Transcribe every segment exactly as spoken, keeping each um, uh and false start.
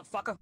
motherfucker.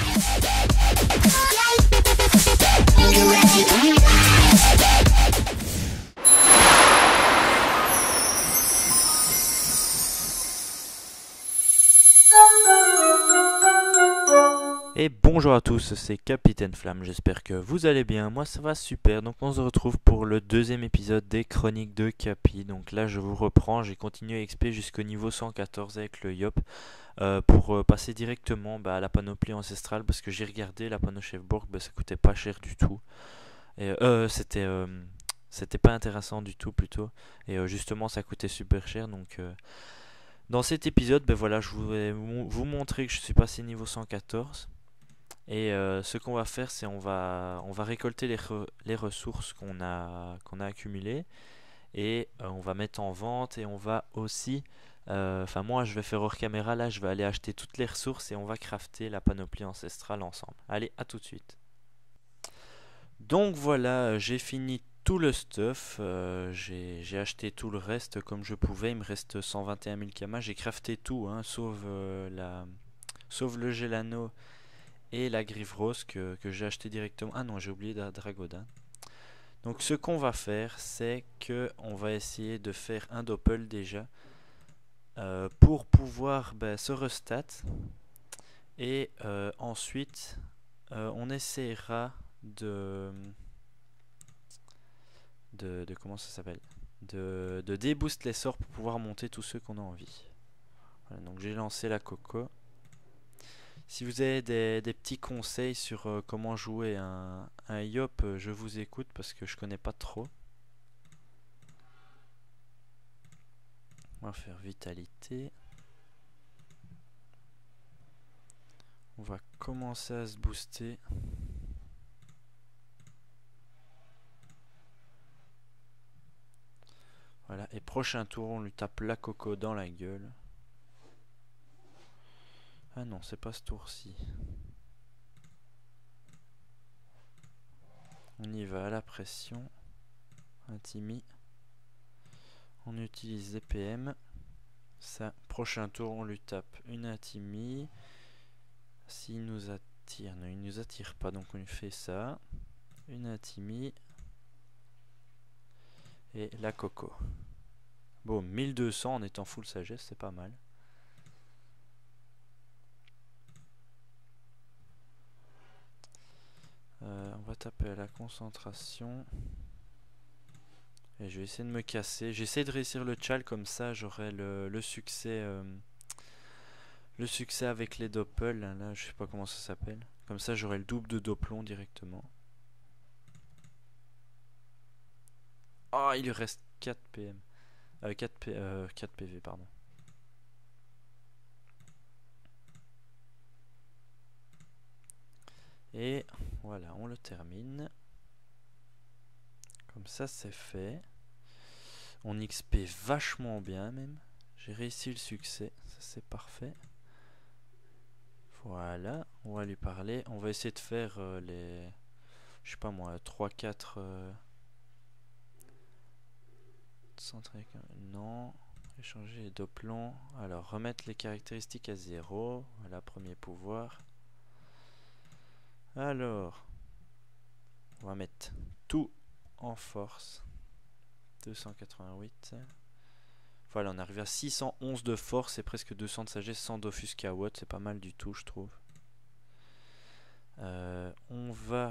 Et bonjour à tous, c'est Capitaine Flamme, j'espère que vous allez bien, moi ça va super, donc on se retrouve pour le deuxième épisode des Chroniques de Capi. Donc là je vous reprends, j'ai continué à X P jusqu'au niveau cent quatorze avec le Yop, euh, pour euh, passer directement bah, à la panoplie ancestrale, parce que j'ai regardé la panneau Chefborg, bah, ça coûtait pas cher du tout, et euh, c'était euh, c'était pas intéressant du tout plutôt, et euh, justement ça coûtait super cher, donc... Euh, dans cet épisode, ben voilà, je voulais vous montrer que je suis passé niveau cent quatorze. Et euh, ce qu'on va faire, c'est on va on va récolter les, re, les ressources qu'on a qu'on a accumulées et euh, on va mettre en vente et on va aussi, enfin euh, moi je vais faire hors caméra, là je vais aller acheter toutes les ressources et on va crafter la panoplie ancestrale ensemble. Allez, à tout de suite. Donc voilà, j'ai fini tout le stuff, euh, j'ai acheté tout le reste comme je pouvais, il me reste cent vingt et un mille kamas, j'ai crafté tout, hein, sauf, euh, la, sauf le Gelano et la griffe rose que, que j'ai acheté directement. Ah non, j'ai oublié la Dragoda. Donc ce qu'on va faire, c'est que on va essayer de faire un doppel déjà, euh, pour pouvoir bah, se restat, et euh, ensuite euh, on essaiera de... De, de comment ça s'appelle de, de déboost les sorts pour pouvoir monter tous ceux qu'on a envie. Voilà, donc j'ai lancé la coco. Si vous avez des, des petits conseils sur euh, comment jouer un, un Yop, euh, je vous écoute parce que je connais pas trop. On va faire vitalité. On va commencer à se booster. Voilà, et prochain tour, on lui tape la coco dans la gueule. Ah non, c'est pas ce tour-ci. On y va à la pression. Intimi. On utilise des P M. Ça, prochain tour, on lui tape une intimi. S'il nous attire, non, il nous attire pas, donc on lui fait ça. Une intimi. Et la coco. Bon, mille deux cents en étant full sagesse, c'est pas mal. Euh, on va taper à la concentration. Et je vais essayer de me casser. J'essaie de réussir le tchal, comme ça j'aurai le, le succès. Euh, le succès avec les doppels. Là, je sais pas comment ça s'appelle. Comme ça j'aurai le double de doplon directement. Oh, il lui reste quatre P M. Euh, quatre, P, euh, quatre P V, pardon. Et voilà, on le termine. Comme ça, c'est fait. On X P vachement bien même. J'ai réussi le succès, ça c'est parfait. Voilà, on va lui parler. On va essayer de faire euh, les... Je sais pas moi, trois quatre... Euh... Non. Échanger les doplons. Alors, remettre les caractéristiques à zéro. Voilà, premier pouvoir. Alors, on va mettre tout en force. deux cent quatre-vingt-huit. Voilà, on arrive à six cent onze de force et presque deux cents de sagesse sans d'offusca watt. C'est pas mal du tout, je trouve. Euh, on va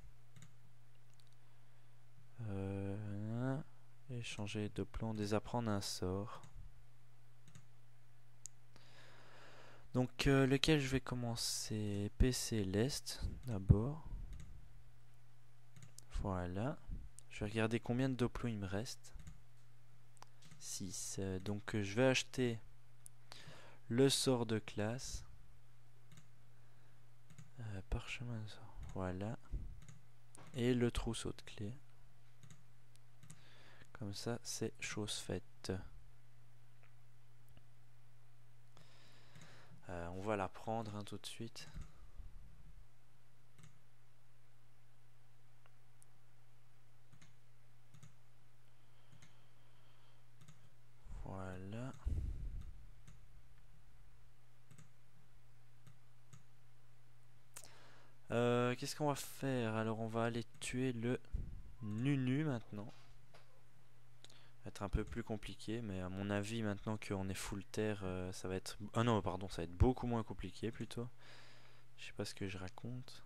euh, échanger de plan, désapprendre un sort. Donc, euh, lequel je vais commencer? P C l'Est d'abord. Voilà. Je vais regarder combien de doplons il me reste. six. Euh, donc, euh, je vais acheter le sort de classe. Euh, parchemin de sort. Voilà. Et le trousseau de clés. Comme ça, c'est chose faite. Euh, on va la prendre hein, tout de suite. Voilà. qu'est-ce qu'on va faire? Alors on va aller tuer le Nunu maintenant. Ça va être un peu plus compliqué, mais à mon avis maintenant qu'on est full terre, euh, ça va être... Ah non, pardon, ça va être beaucoup moins compliqué plutôt. Je sais pas ce que je raconte.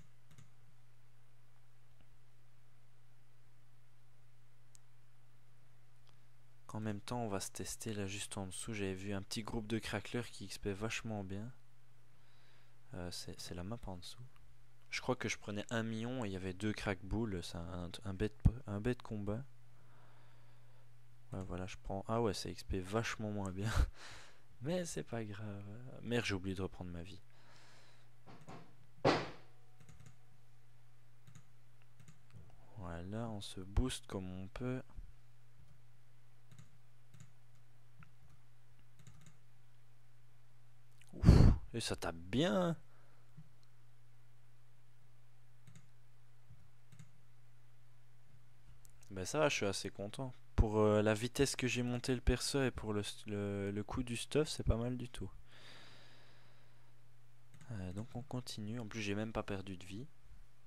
En même temps, on va se tester là juste en dessous. J'avais vu un petit groupe de cracklers qui X P vachement bien. Euh, c'est la map en dessous. Je crois que je prenais un million et il y avait deux crackbulls. C'est un, un, bête, un bête combat. Ouais, voilà, je prends. Ah ouais, ça X P vachement moins bien. Mais c'est pas grave. Merde, j'ai oublié de reprendre ma vie. Voilà, on se booste comme on peut. Ouf, et ça tape bien. Ben ça va, je suis assez content. Pour euh, la vitesse que j'ai monté le perso et pour le, le, le coût du stuff, c'est pas mal du tout. Euh, donc on continue. En plus, j'ai même pas perdu de vie.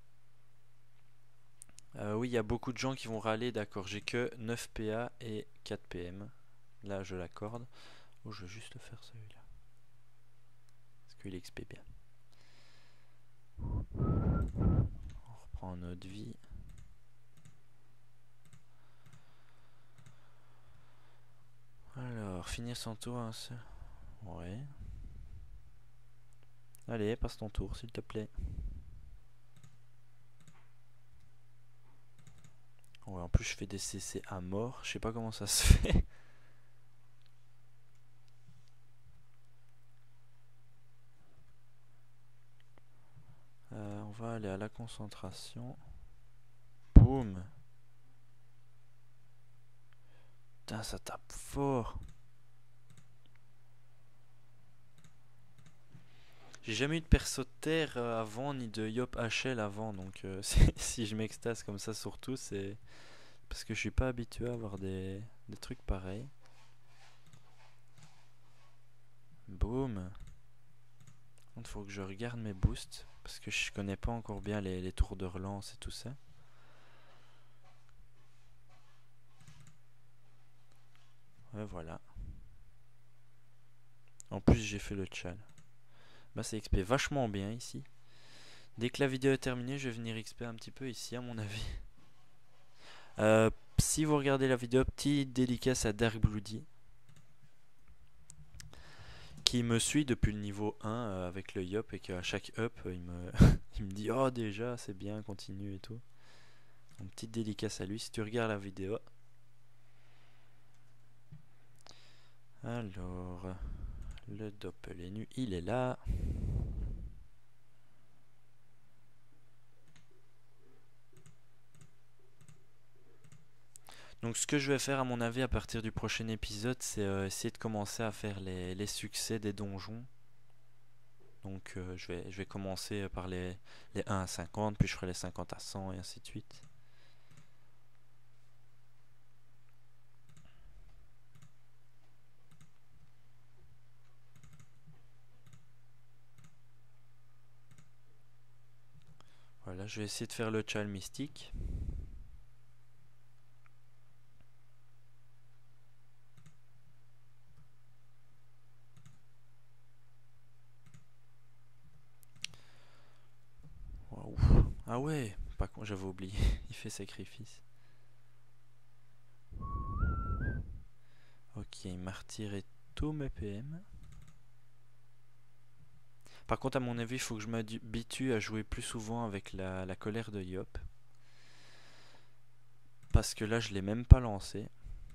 Euh, oui, il y a beaucoup de gens qui vont râler, d'accord. J'ai que neuf P A et quatre P M. Là, je l'accorde. Oh, je vais juste faire celui-là. Parce qu'il X P bien. On reprend notre vie. Alors, finir son tour. Hein, ouais. Allez, passe ton tour, s'il te plaît. Ouais, en plus, je fais des C C à mort. Je sais pas comment ça se fait. Euh, on va aller à la concentration. Boum. Putain, ça tape fort. J'ai jamais eu de perso de terre euh, avant, ni de Yop H L avant, donc euh, si je m'extase comme ça surtout, c'est parce que je suis pas habitué à avoir des, des trucs pareils. Boum. Il faut que je regarde mes boosts, parce que je connais pas encore bien les, les tours de relance et tout ça. Ouais, voilà. En plus, j'ai fait le chal. Bah, c'est X P vachement bien ici. Dès que la vidéo est terminée, je vais venir X P un petit peu ici, à mon avis. Euh, si vous regardez la vidéo, petite dédicace à Dark Bloody, qui me suit depuis le niveau un euh, avec le Yop, et qu'à chaque up, il me, il me dit « Oh, déjà, c'est bien, continue et tout. » Une petite dédicace à lui, si tu regardes la vidéo. Alors, le doppelenu, il est là. Donc ce que je vais faire à mon avis à partir du prochain épisode, c'est euh, essayer de commencer à faire les, les succès des donjons. Donc euh, je, vais, je vais commencer par les, les un à cinquante, puis je ferai les cinquante à cent et ainsi de suite. Voilà, je vais essayer de faire le chal mystique. Wow. Ah ouais, pas con, j'avais oublié, il fait sacrifice. Ok, il m'a retiré tous mes P M. Par contre, à mon avis, il faut que je m'habitue à jouer plus souvent avec la, la colère de Yop. Parce que là, je l'ai même pas lancé.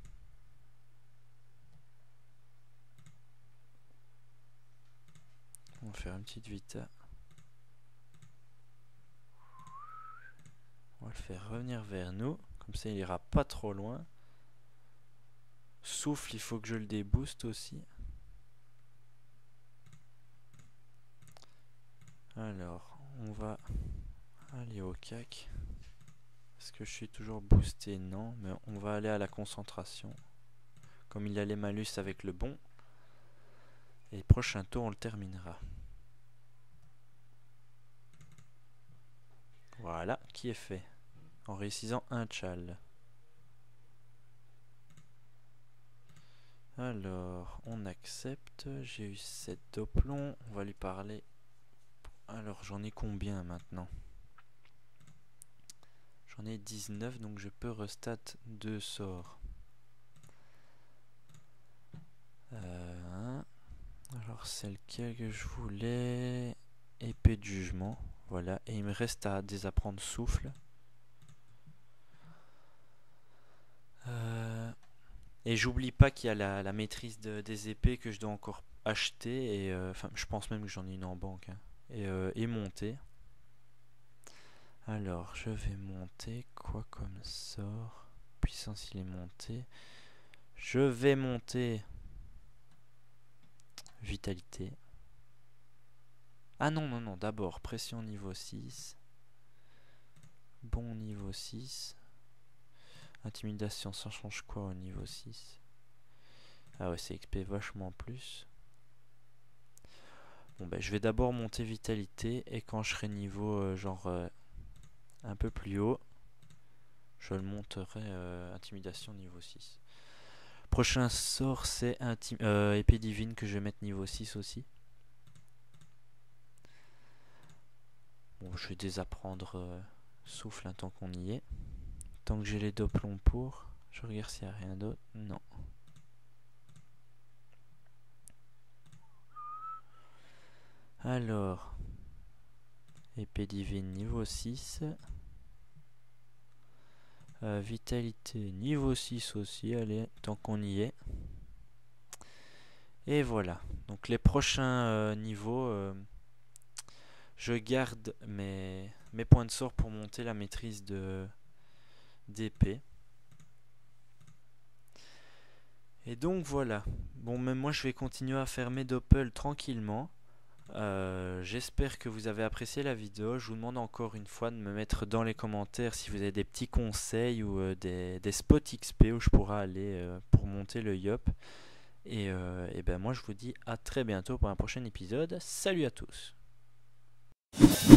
On va faire une petite vita. On va le faire revenir vers nous. Comme ça, il ira pas trop loin. Souffle, il faut que je le débooste aussi. Alors, on va aller au cac. Est-ce que je suis toujours boosté? Non, mais on va aller à la concentration. Comme il a les malus avec le bon. Et prochain tour, on le terminera. Voilà, qui est fait. En réussissant un tchal. Alors, on accepte. J'ai eu sept doplons. On va lui parler. Alors, j'en ai combien maintenant? J'en ai dix-neuf, donc je peux restat deux sorts. Euh, alors, c'est lequel que je voulais? Épée de jugement. Voilà, et il me reste à désapprendre souffle. Euh, et j'oublie pas qu'il y a la, la maîtrise de, des épées que je dois encore acheter. Et enfin, euh, je pense même que j'en ai une en banque. Hein, et, euh, et monter. Alors, je vais monter quoi comme sort? Puissance, il est monté. Je vais monter vitalité. Ah non, non, non, d'abord pression niveau six. Bon niveau six. Intimidation, ça change quoi au niveau six? Ah ouais, c'est X P vachement plus. Bon ben, je vais d'abord monter vitalité. Et quand je serai niveau euh, genre euh, un peu plus haut, je le monterai euh, intimidation niveau six. Prochain sort, c'est euh, épée divine que je vais mettre niveau six aussi. Bon, je vais désapprendre euh, souffle hein, tant qu'on y est. Tant que j'ai les doplons pour. Je regarde s'il n'y a rien d'autre. Non. Alors. Épée divine niveau six. Euh, vitalité niveau six aussi. Allez, tant qu'on y est. Et voilà. Donc les prochains euh, niveaux. Euh, je garde mes, mes points de sort pour monter la maîtrise de d'épée. Et donc voilà. Bon, même moi je vais continuer à faire mes doppels tranquillement. Euh, J'espère que vous avez apprécié la vidéo. Je vous demande encore une fois de me mettre dans les commentaires si vous avez des petits conseils ou euh, des, des spots X P où je pourrais aller euh, pour monter le Yop. Et, euh, et ben moi je vous dis à très bientôt pour un prochain épisode. Salut à tous.